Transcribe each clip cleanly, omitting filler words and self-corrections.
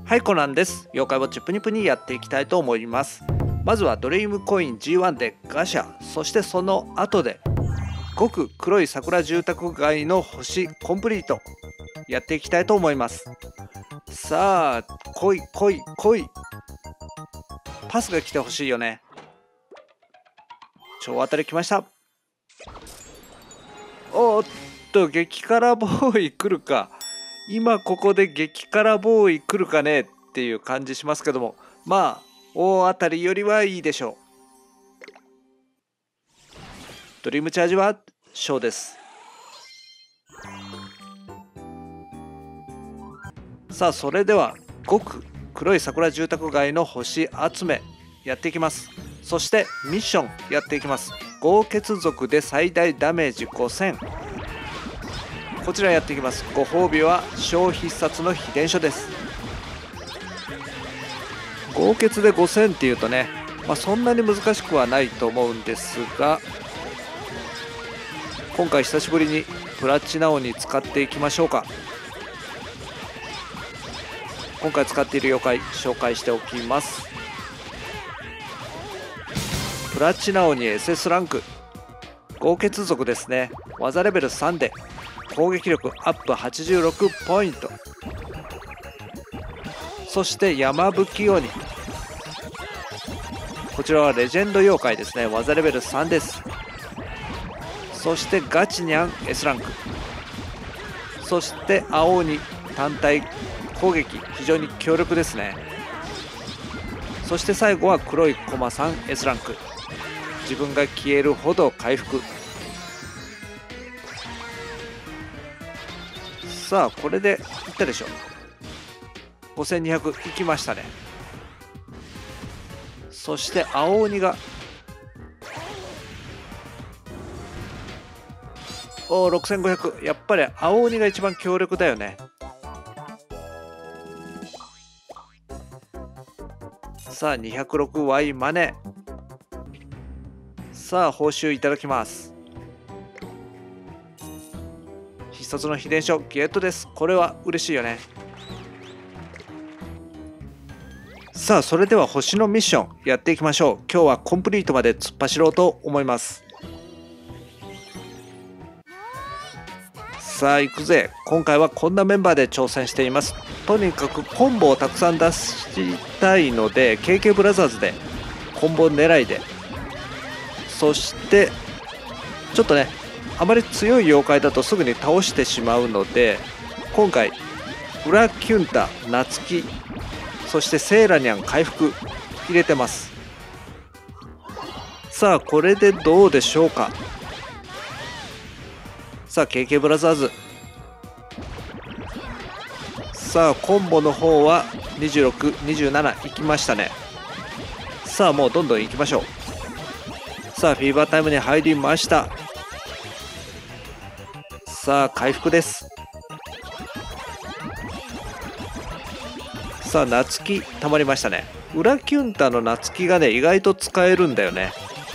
はい、コナンです。妖怪ウォッチプニプニやっていきたいと思います。まずはドリームコイン G1 でガシャ、そしてその後で極黒い桜住宅街の星コンプリートやっていきたいと思います。さあ、来い来い来い。パスが来てほしいよね。超当たり来ました。おっと、激辛ボーイ来るか。今ここで激辛ボーイ来るかねっていう感じしますけども、まあ大当たりよりはいいでしょう。ドリームチャージは小です。さあ、それでは極黒い桜住宅街の星集めやっていきます。そしてミッションやっていきます。豪傑族で最大ダメージ5000、こちらやっていきます。ご褒美は小必殺の秘伝書です。豪傑で5000っていうとね、そんなに難しくはないと思うんですが、今回久しぶりにプラチナ鬼使っていきましょうか。今回使っている妖怪紹介しておきます。プラチナ鬼 SS ランク、豪傑族ですね。技レベル3で攻撃力アップ86ポイント。そして山吹鬼、こちらはレジェンド妖怪ですね。技レベル3です。そしてガチニャン S ランク、そして青鬼単体攻撃非常に強力ですね。そして最後は黒いコマさん S ランク、自分が消えるほど回復。さあ、これでいったでしょう。5200いきましたね。そして青鬼が6500、やっぱり青鬼が一番強力だよね。さあ 206Y マネ。さあ、報酬いただきます。必殺の秘伝書ゲットです。これは嬉しいよね。さあ、それでは星のミッションやっていきましょう。今日はコンプリートまで突っ走ろうと思います。さあ、行くぜ。今回はこんなメンバーで挑戦しています。とにかくコンボをたくさん出したいので KK ブラザーズでコンボ狙いで、そしてちょっとね、あまり強い妖怪だとすぐに倒してしまうので、今回ウラキュンタ、ナツキ、そしてセーラニャン回復入れてます。さあ、これでどうでしょうか。さあ KK ブラザーズ、さあコンボの方は26、27いきましたね。さあ、もうどんどんいきましょう。さあ、フィーバータイムに入りました。さあ、回復です。さあ、ナツキたまりましたね。ウラキュンタのナツキがね、意外と使えるんだよね。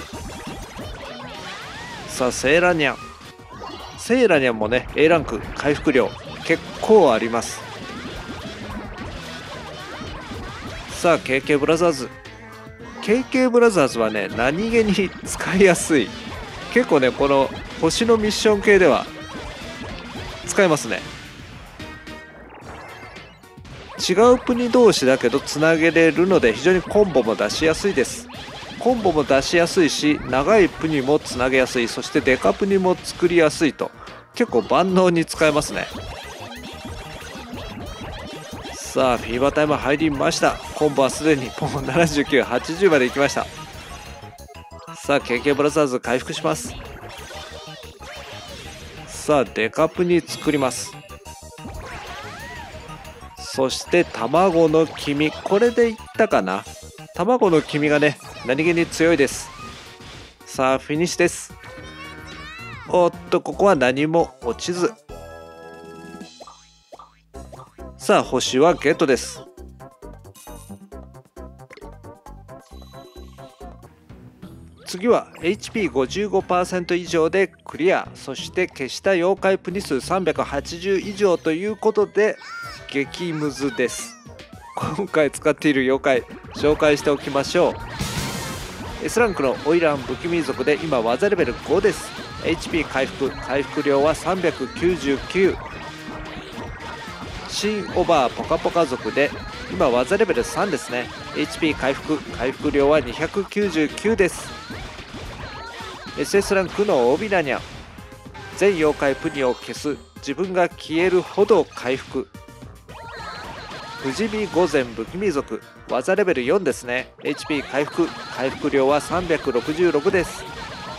さあ、セーラニャン、セーラニャンもね A ランク回復量結構あります。さあ KK ブラザーズ、 KK ブラザーズはね、何気に使いやすい。結構ね、この星のミッション系では使えますね。違う国同士だけどつなげれるので非常にコンボも出しやすいです。コンボも出しやすいし、長いプニもつなげやすい、そしてデカプニも作りやすいと、結構万能に使えますね。さあ、フィーバータイム入りました。コンボはすでにもう79、80までいきました。さあ KK ブラザーズ回復します。さあ、デカプニ作ります。そして卵の黄身、これでいったかな。卵の黄身がね、何気に強いです。さあ、フィニッシュです。おっと、ここは何も落ちず。さあ、星はゲットです。次は HP55% 以上でクリア、そして消した妖怪プニ数380以上ということで激ムズです。 今回使っている妖怪紹介しておきましょう。 S ランクの花魁不気味族で今技レベル5です。 HP 回復量は399。新オーバーポカポカ族で今技レベル3ですね。 HP 回復量は299です。 SS ランクのオビラニャン、全妖怪プニを消す、自分が消えるほど回復。不死身御前不気味族、技レベル4ですね。 HP 回復量は366です。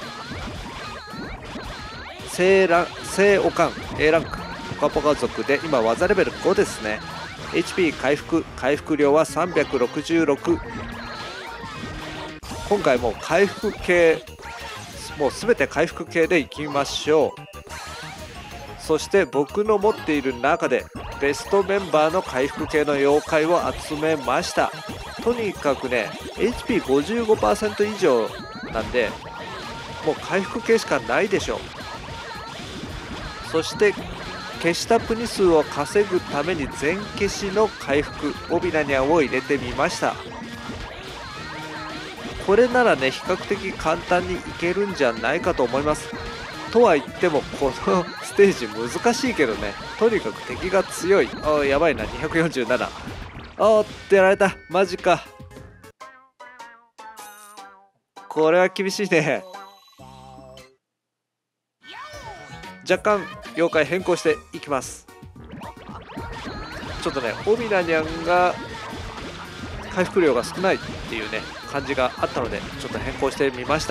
聖オカン A ランクポカポカ族で今技レベル5ですね。 HP 回復量は366。今回もう回復系、もう全て回復系でいきましょう。そして僕の持っている中でベストメンバーの回復系の妖怪を集めました。とにかくね HP55% 以上なんでもう回復系しかないでしょう。そして消したプニ数を稼ぐために全消しの回復オビラニャンを入れてみました。これならね比較的簡単にいけるんじゃないかと思います。とは言ってもこのステージ難しいけどね、とにかく敵が強い。やばいな、247。ってやられた、マジか。これは厳しいね。若干妖怪変更していきます。ちょっとねオビラニャンが回復量が少ないっていうね感じがあったのでちょっと変更してみました。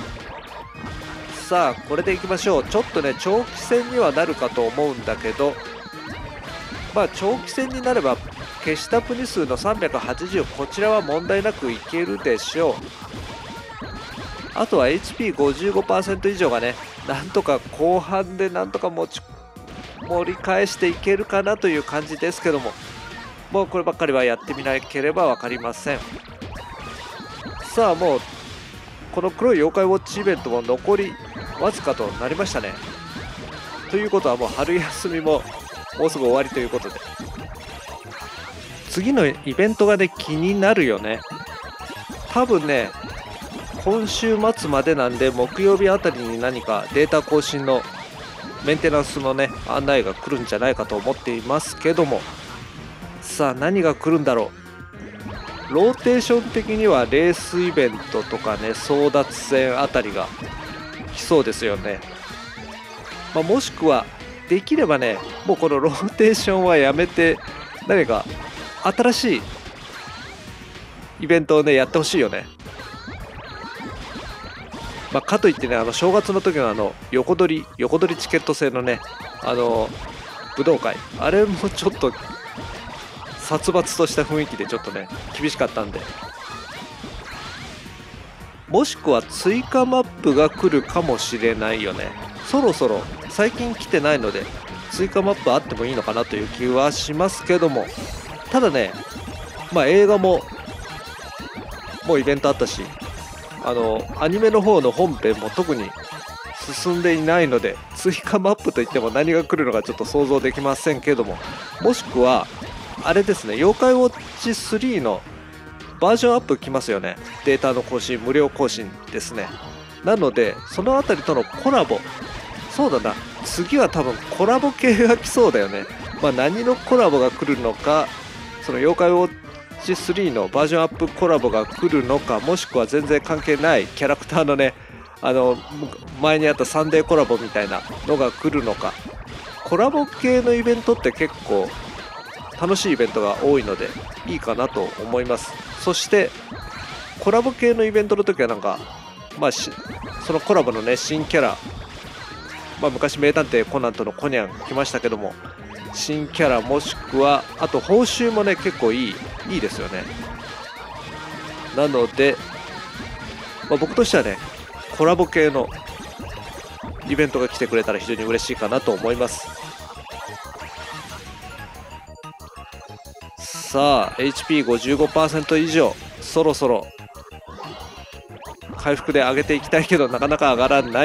さあこれでいきましょう。ちょっとね長期戦にはなるかと思うんだけど、まあ長期戦になれば消したプニ数の380、こちらは問題なくいけるでしょう。あとは HP55% 以上がねなんとか後半でなんとか盛り返していけるかなという感じですけども、もうこればっかりはやってみなければ分かりません。さあもうこの黒い妖怪ウォッチイベントも残りわずかとなりましたね。ということはもう春休みももうすぐ終わりということで、次のイベントがね気になるよね。多分ね今週末までなんで木曜日あたりに何かデータ更新のメンテナンスのね案内が来るんじゃないかと思っていますけども、さあ何が来るんだろう。ローテーション的にはレースイベントとかね争奪戦あたりが来そうですよね。もしくはできればねもうこのローテーションはやめて何か新しいイベントをねやってほしいよね。かといってね正月の時の横取りチケット制のね武道会、あれもちょっと殺伐とした雰囲気でちょっとね厳しかったんで、もしくは追加マップが来るかもしれないよね。そろそろ最近来てないので追加マップあってもいいのかなという気はしますけども、ただね映画ももうイベントあったしアニメの方の本編も特に進んでいないので追加マップといっても何が来るのかちょっと想像できませんけども、もしくはあれですね妖怪ウォッチ3のバージョンアップ来ますよね。データの更新無料更新ですね。なのでその辺りとのコラボ、そうだな次は多分コラボ系が来そうだよね。何のコラボが来るのか、その妖怪ウォッチ3のバージョンアップコラボが来るのか、もしくは全然関係ないキャラクターのね前にあったサンデーコラボみたいなのが来るのか。コラボ系のイベントって結構楽しいイベントが多いのでいいかなと思います。そしてコラボ系のイベントの時はなんかそのコラボのね新キャラ、昔名探偵コナンとのコニャン来ましたけども、新キャラもしくはあと報酬もね結構いいですよね。なので、僕としてはねコラボ系のイベントが来てくれたら非常に嬉しいかなと思います。さあ HP55% 以上、そろそろ回復で上げていきたいけどなかなか上がらない。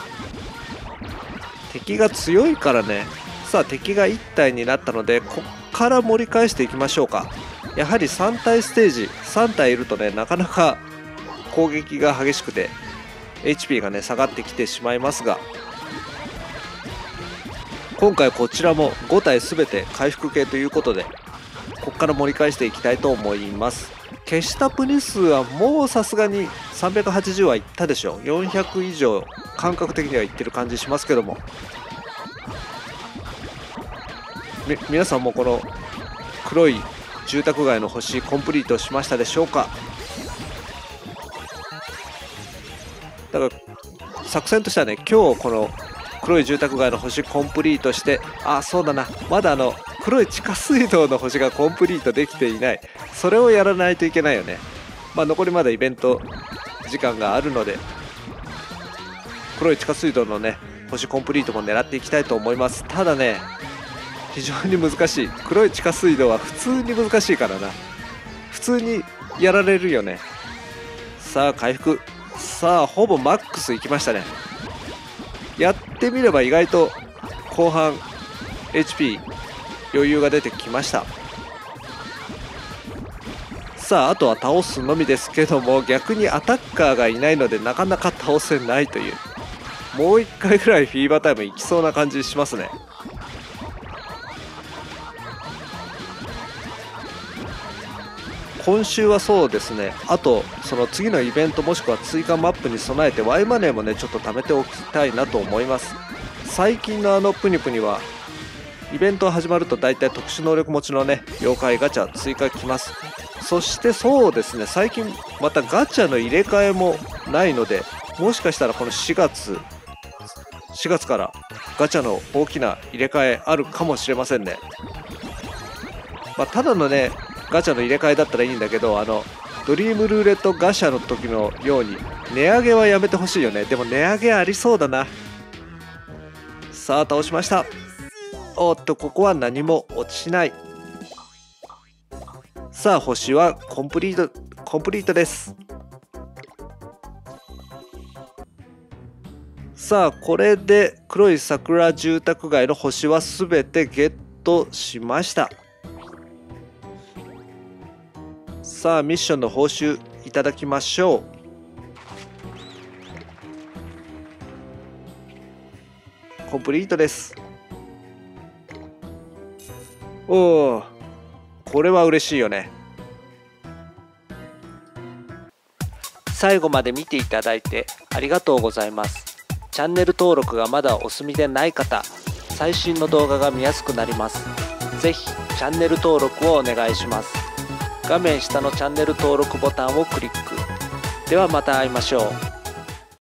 敵が強いからね。さあ敵が1体になったのでこっから盛り返していきましょうか。やはり3体ステージ3体いるとね、なかなか攻撃が激しくて HP がね下がってきてしまいますが、今回こちらも5体全て回復系ということで、ここから盛り返していきたいと思います。消したプニ数はもうさすがに380はいったでしょう。400以上感覚的にはいってる感じしますけども、皆さんもこの黒い住宅街の星コンプリートしましたでしょうか。だから作戦としてはね、今日この黒い住宅街の星コンプリートして、あ、そうだな、まだ黒い地下水道の星がコンプリートできていない、それをやらないといけないよね。残りまだイベント時間があるので、黒い地下水道のね星コンプリートも狙っていきたいと思います。ただね、非常に難しい。黒い地下水道は普通に難しいからな。普通にやられるよね。さあ回復、さあほぼマックスいきましたね。やってみれば意外と後半 HP 余裕が出てきました。さああとは倒すのみですけども、逆にアタッカーがいないのでなかなか倒せないという、もう1回ぐらいフィーバータイムいきそうな感じしますね。今週はそうですね、あとその次のイベントもしくは追加マップに備えて Y マネーもねちょっと貯めておきたいなと思います。最近のプニプニはイベントが始まると大体特殊能力持ちのね妖怪ガチャ追加きます。そしてそうですね、最近またガチャの入れ替えもないので、もしかしたらこの4月からガチャの大きな入れ替えあるかもしれませんね。ただのねガチャの入れ替えだったらいいんだけど、ドリームルーレットガチャの時のように値上げはやめてほしいよね。でも値上げありそうだな。さあ倒しました。おっとここは何も落ちない。さあ星はコンプリートです。さあこれで黒い桜住宅街の星は全てゲットしました。さあミッションの報酬いただきましょう。コンプリートです。おお、これは嬉しいよね。最後まで見ていただいてありがとうございます。チャンネル登録がまだお済みでない方、最新の動画が見やすくなります。ぜひチャンネル登録をお願いします。画面下のチャンネル登録ボタンをクリック。ではまた会いましょう。